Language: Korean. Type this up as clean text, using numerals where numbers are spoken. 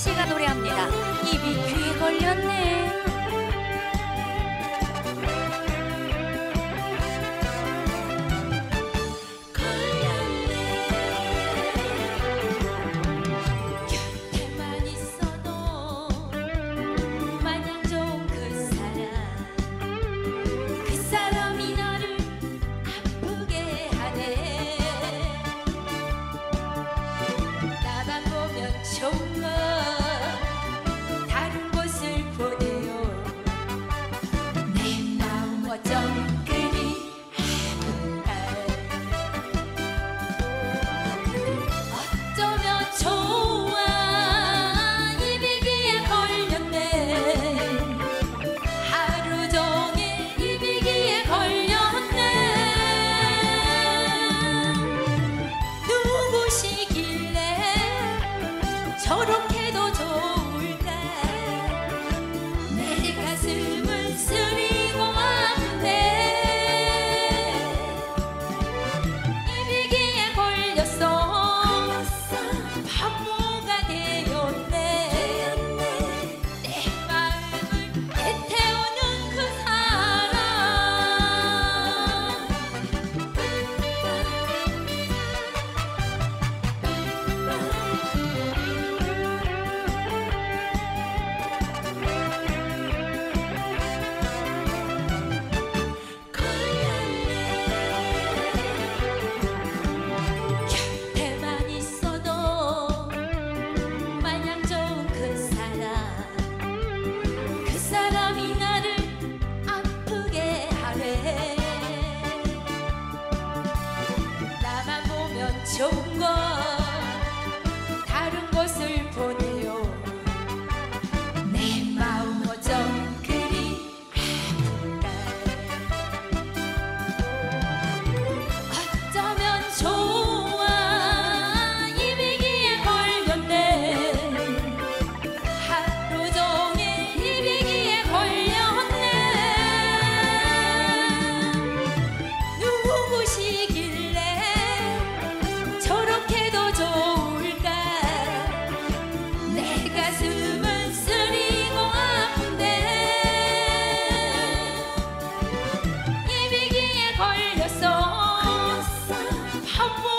씨가 노래합니다. 입이 귀에 걸렸네. 저렇게도 좋을까. 내 가슴은 쓰리고 아픈데 이비기에 걸렸어. 바보가 되었네. 내 마음을 애태우는 그 사람. 좋은 건 다른 곳을 보내요. 내 마음 어쩜 그리 아픈가. 어쩌면 좋아. 이비기에 걸렸네. 하루 종일 이비기에 걸렸네. 누구시길래 저렇게도 좋을까. 내 가슴은 쓰리고 아픈데 이비기에 걸렸어.